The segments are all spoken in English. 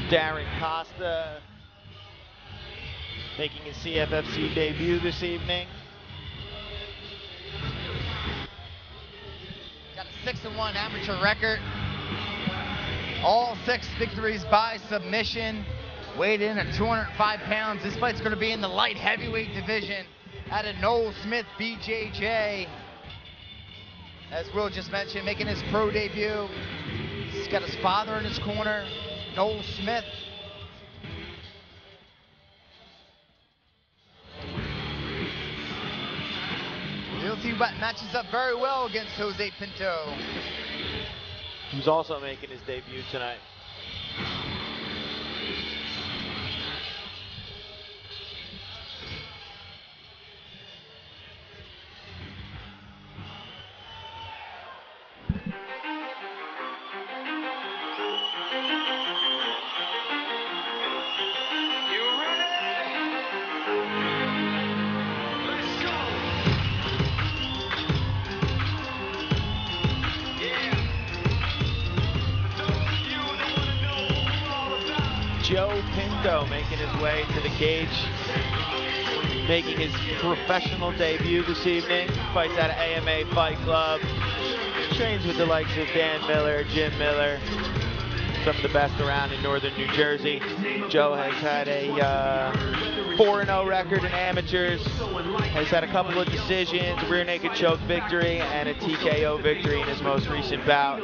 Darren Costa making his CFFC debut this evening. Got a 6-1 amateur record. All 6 victories by submission. Weighed in at 205 pounds. This fight's going to be in the light heavyweight division at a Noel Smith BJJ. As Will just mentioned, making his pro debut. He's got his father in his corner, Noel Smith. Realty matches up very well against Jose Pinto. Who's also making his debut tonight. Pinto making his way to the cage, making his professional debut this evening. Fights out of AMA Fight Club. Trains with the likes of Dan Miller, Jim Miller, some of the best around in northern New Jersey. Joe has had a 4-0 record in amateurs, has had a couple of decisions, rear naked choke victory, and a TKO victory in his most recent bout.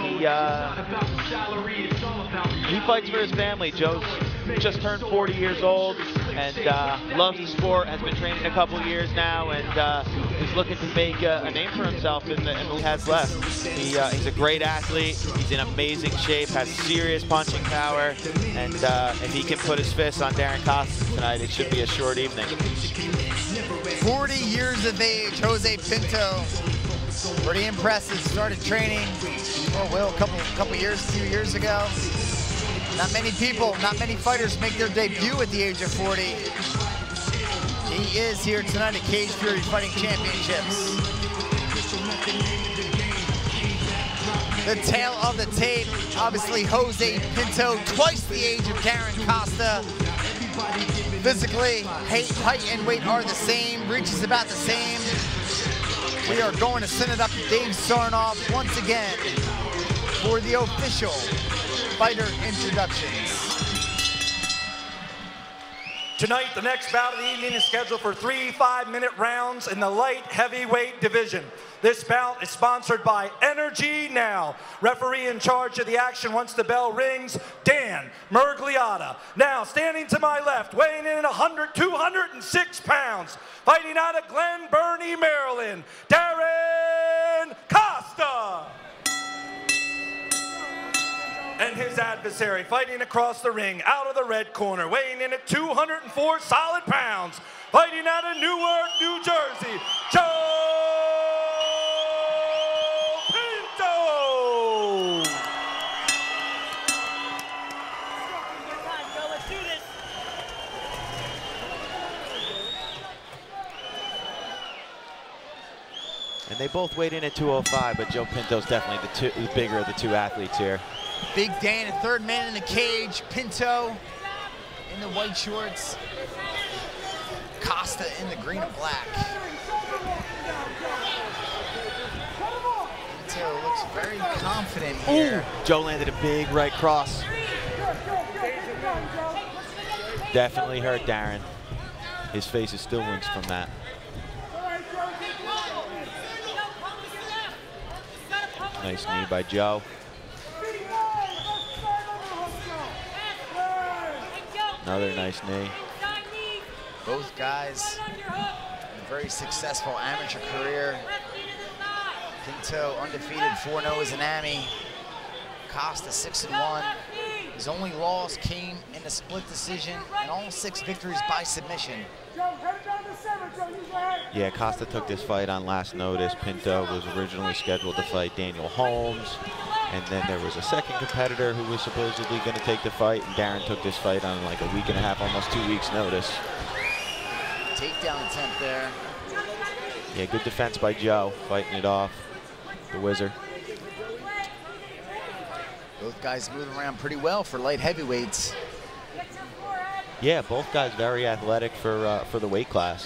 He fights for his family. Joe's just turned 40 years old and loves the sport, has been training a couple of years now, and is looking to make a name for himself in what he has left. He's a great athlete, he's in amazing shape, has serious punching power, and if he can put his fists on Darren Costa tonight, it should be a short evening. 40 years of age, Jose Pinto. Pretty impressive. Started training, a few years ago. Not many people, not many fighters make their debut at the age of 40. He is here tonight at Cage Fury Fighting Championships. The tail of the tape, obviously Jose Pinto, twice the age of Darren Costa. Physically, height and weight are the same, reach is about the same. We are going to send it up to Dave Sarnoff once again for the official fighter introductions. Tonight, the next bout of the evening is scheduled for 3 5-minute rounds in the light heavyweight division. This bout is sponsored by Energy Now. Referee in charge of the action once the bell rings, Dan Mergliotta. Now, standing to my left, weighing in at 206 pounds, fighting out of Glen Burnie, Maryland, Darren Costa. And his adversary fighting across the ring out of the red corner, weighing in at 204 solid pounds, fighting out of Newark, New Jersey, Joe Pinto. And they both weighed in at 205, but Joe Pinto's definitely the bigger of the two athletes here. Big Dan, a third man in the cage. Pinto in the white shorts. Costa in the green and black. Pinto looks very confident here. Ooh. Joe landed a big right cross. Definitely hurt Darren. His face is still winced from that. Nice knee by Joe. Another nice knee. Both guys, a very successful amateur career. Pinto undefeated, 4-0 as an Ami. Costa 6-1. His only loss came in a split decision, and all 6 victories by submission. Yeah, Costa took this fight on last notice. Pinto was originally scheduled to fight Daniel Holmes, and then there was a second competitor who was supposedly going to take the fight, and Darren took this fight on like a week and a half, almost 2 weeks notice. Takedown attempt there. Yeah, good defense by Joe, fighting it off, the Wizard. Both guys moving around pretty well for light heavyweights. Yeah, both guys very athletic for the weight class.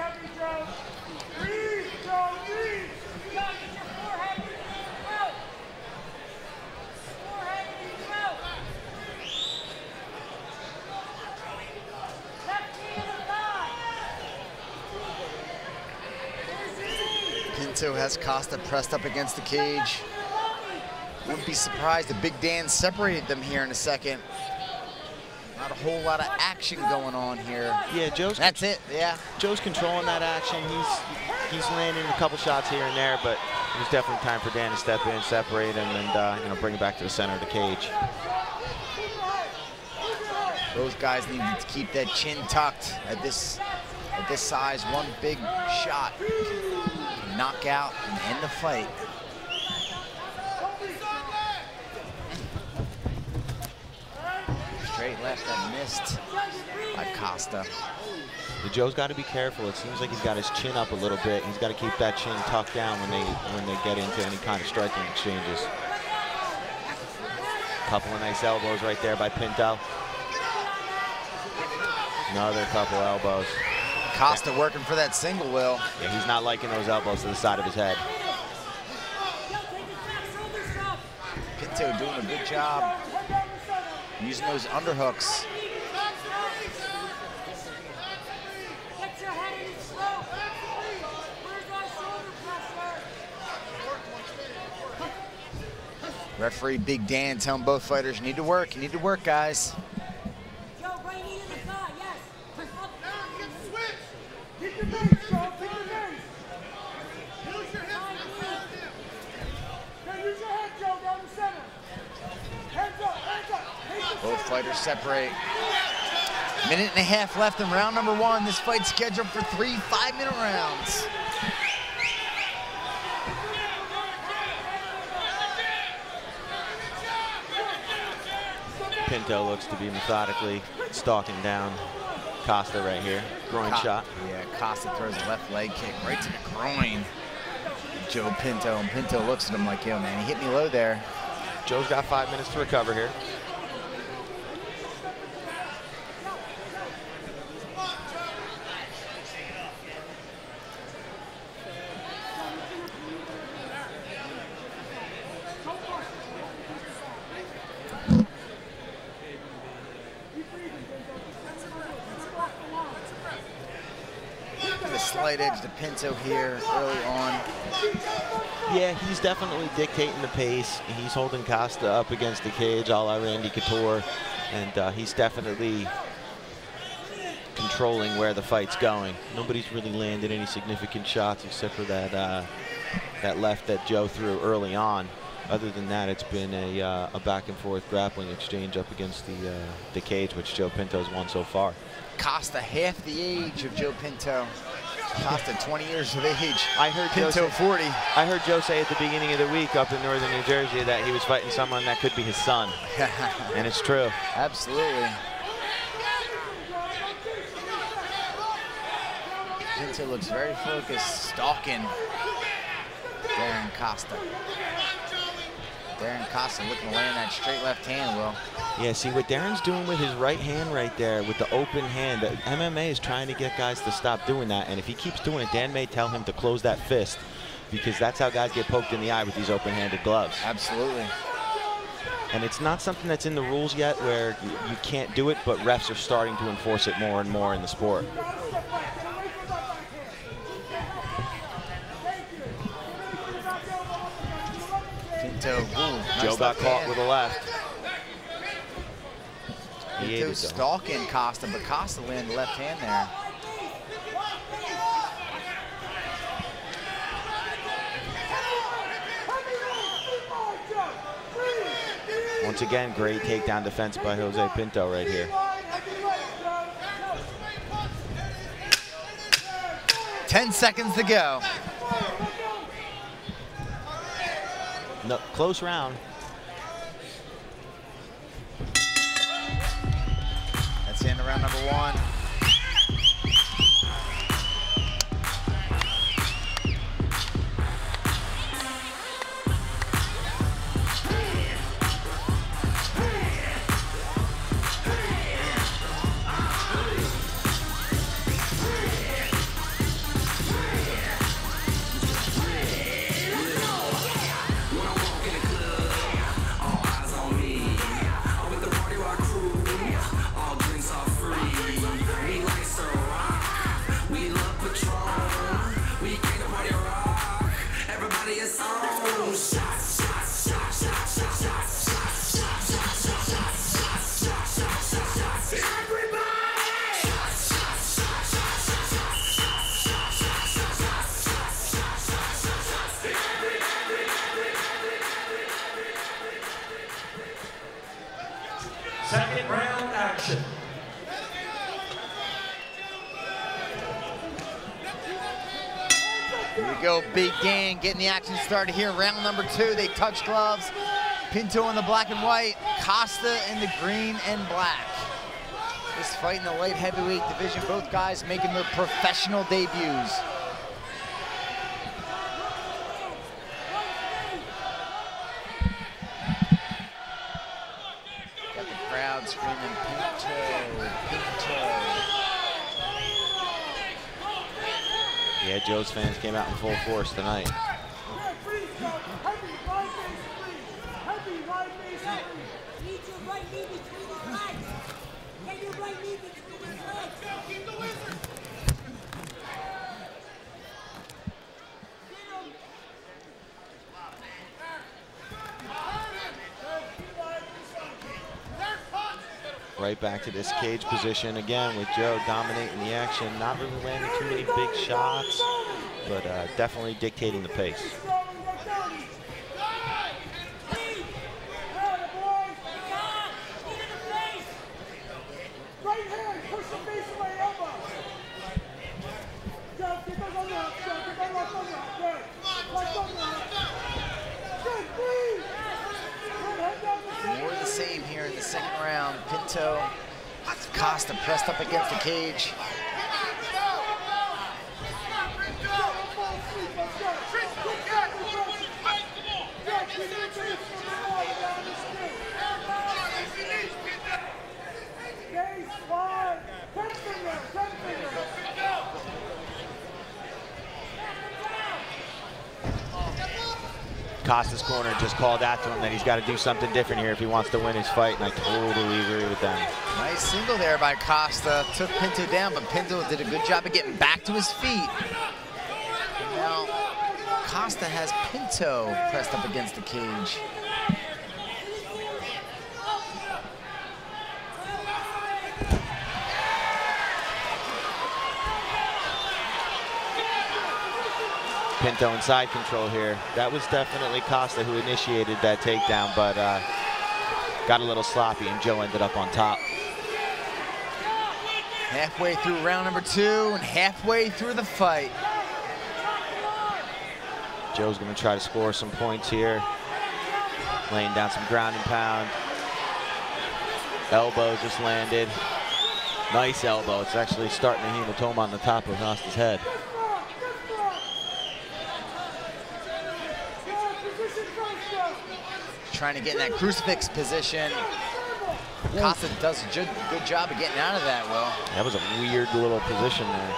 Pinto has Costa pressed up against the cage. Wouldn't be surprised if Big Dan separated them here in a second. Not a whole lot of action going on here. Yeah, That's it, yeah. Joe's controlling that action. He's landing a couple shots here and there, but it was definitely time for Dan to step in, separate him, and bring him back to the center of the cage. Both guys need to keep that chin tucked at this size. One big shot can knock out and end the fight. Straight left that missed by Costa. The Joe's got to be careful. It seems like he's got his chin up a little bit. He's got to keep that chin tucked down when they get into any kind of striking exchanges. Couple of nice elbows right there by Pinto. Another couple elbows. Costa working for that single will. Yeah, he's not liking those elbows to the side of his head. Pinto doing a good job using those underhooks. Referee Big Dan telling both fighters, you need to work, guys. Both fighters separate. Minute and a half left in round number one. This fight's scheduled for 3 5-minute rounds. Pinto looks to be methodically stalking down Costa right here. Groin shot. Yeah, Costa throws a left leg kick right to the groin. Joe Pinto, and Pinto looks at him like, yo, man, he hit me low there. Joe's got 5 minutes to recover here. Slight edge to Pinto here early on. Yeah, he's definitely dictating the pace. He's holding Costa up against the cage a la Randy Couture, and he's definitely controlling where the fight's going. Nobody's really landed any significant shots except for that left that Joe threw early on. Other than that, it's been a back and forth grappling exchange up against the cage, which Joe Pinto's won so far. Costa half the age of Joe Pinto. Costa 20 years of age. I heard Pinto 40. I heard Joe say at the beginning of the week up in northern New Jersey that he was fighting someone that could be his son. And it's true. Absolutely. Pinto looks very focused, stalking Darren Costa. Darren Costa looking to land that straight left hand, Will. Yeah, see what Darren's doing with his right hand right there with the open hand. MMA is trying to get guys to stop doing that, and if he keeps doing it, Dan may tell him to close that fist, because that's how guys get poked in the eye with these open-handed gloves. Absolutely. And it's not something that's in the rules yet where you can't do it, but refs are starting to enforce it more and more in the sport. Pinto, nice Joe got caught with a left. Pinto stalking Costa, but Costa landed the left hand there. Once again, great takedown defense by Jose Pinto right here. 10 seconds to go. No, close round. That's the end of round number one. Second round action. Here we go, Big Dan getting the action started here. Round number 2, they touch gloves. Pinto in the black and white, Costa in the green and black. This fight in the light heavyweight division, both guys making their professional debuts. Got the crowd screaming, Pinto, Pinto. Yeah, Joe's fans came out in full force tonight. Right back to this cage position again with Joe dominating the action, not really landing too many big shots, but definitely dictating the pace. More of the same here in the second round. Pinto, Costa pressed up against the cage. Costa's corner just called out to him that he's got to do something different here if he wants to win his fight, and I totally agree with them. Nice single there by Costa. Took Pinto down, but Pinto did a good job of getting back to his feet. Now, Costa has Pinto pressed up against the cage. Pinto in side control here. That was definitely Costa who initiated that takedown, but got a little sloppy, and Joe ended up on top. Halfway through round number 2 and halfway through the fight. Joe's going to try to score some points here. Laying down some ground and pound. Elbow just landed. Nice elbow. It's actually starting a hematoma on the top of Costa's head. Trying to get in that crucifix position. Costa does a good job of getting out of that, Will. That was a weird little position there.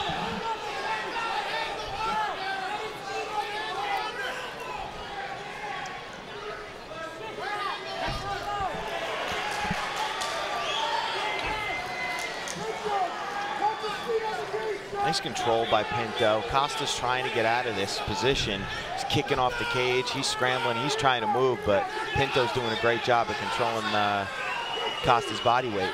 Nice control by Pinto. Costa's trying to get out of this position. He's kicking off the cage. He's scrambling. He's trying to move, but Pinto's doing a great job of controlling Costa's body weight.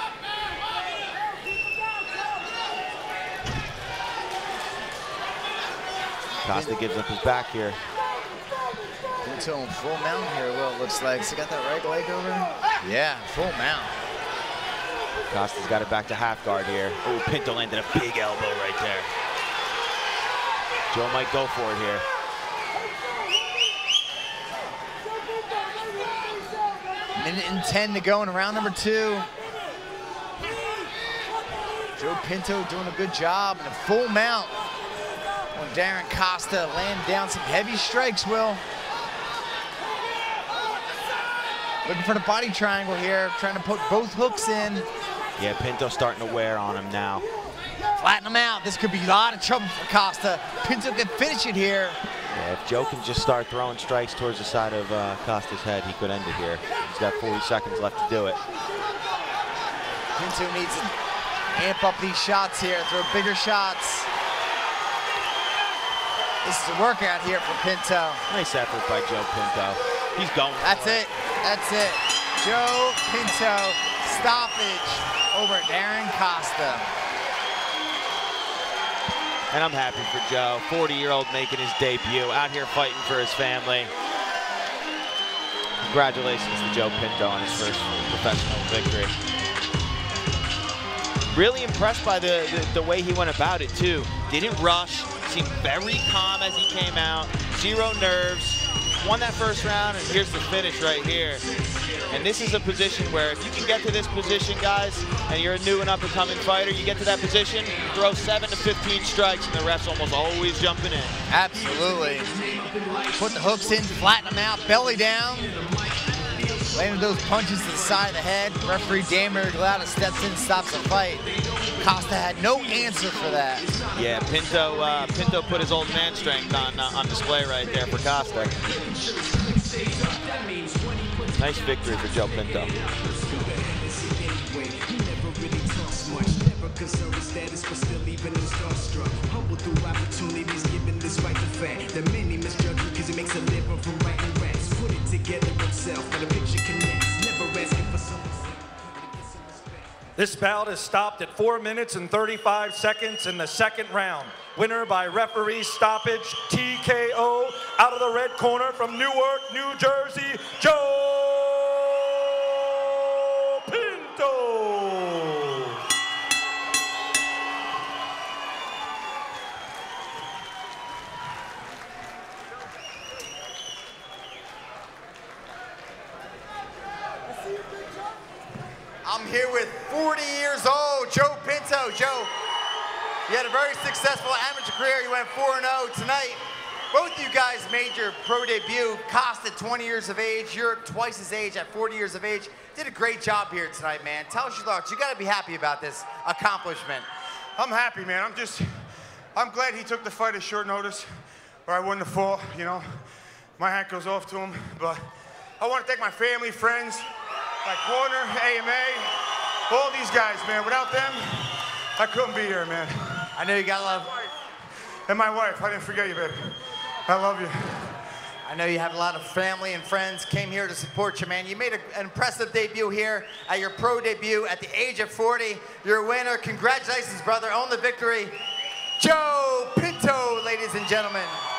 Costa gives up his back here. Pinto in full mount here, Will, it looks like. So got that right leg over? Yeah, full mount. Costa's got it back to half guard here. Oh, Pinto landed a big elbow right there. Joe might go for it here. Minute and 10 to go in round number 2. Joe Pinto doing a good job in a full mount. When Darren Costa laying down some heavy strikes, Will. Looking for the body triangle here, trying to put both hooks in. Yeah, Pinto's starting to wear on him now. Flatten him out. This could be a lot of trouble for Costa. Pinto can finish it here. Yeah, if Joe can just start throwing strikes towards the side of Costa's head, he could end it here. He's got 40 seconds left to do it. Pinto needs to amp up these shots here, throw bigger shots. This is a workout here for Pinto. Nice effort by Joe Pinto. He's going. That's it. That's it. Joe Pinto, stoppage over Darren Costa. And I'm happy for Joe, 40-year-old making his debut, out here fighting for his family. Congratulations to Joe Pinto on his first professional victory. Really impressed by the way he went about it too. Didn't rush, seemed very calm as he came out, zero nerves. Won that first round, and here's the finish right here. And this is a position where if you can get to this position, guys, and you're a new and up-and-coming fighter, you get to that position, throw 7 to 15 strikes, and the ref's almost always jumping in. Absolutely. Put the hooks in, flatten them out, belly down. Landing those punches to the side of the head. Referee Darren Glada steps in, stops the fight. Costa had no answer for that. Yeah, Pinto put his old man strength on display right there for Costa. Nice victory for Joe Pinto. This bout is stopped at 4 minutes and 35 seconds in the second round. Winner by referee stoppage, TKO, out of the red corner from Newark, New Jersey, Joe Pinto. I'm here with 40 years old, Joe Pinto. Joe, you had a very successful amateur career. You went 4-0 tonight. Both of you guys made your pro debut. Costa, 20 years of age. You're twice his age at 40 years of age. Did a great job here tonight, man. Tell us your thoughts. You got to be happy about this accomplishment. I'm happy, man. I'm glad he took the fight at short notice, or I wouldn't have fought, you know. My hat goes off to him, but I want to thank my family, friends, my corner, AMA, all these guys, man. Without them, I couldn't be here, man. I know you got love. And my wife, I didn't forget you, baby. I love you. I know you have a lot of family and friends came here to support you, man. You made an impressive debut here at your pro debut at the age of 40. You're a winner. Congratulations, brother. Own the victory. Joe Pinto, ladies and gentlemen.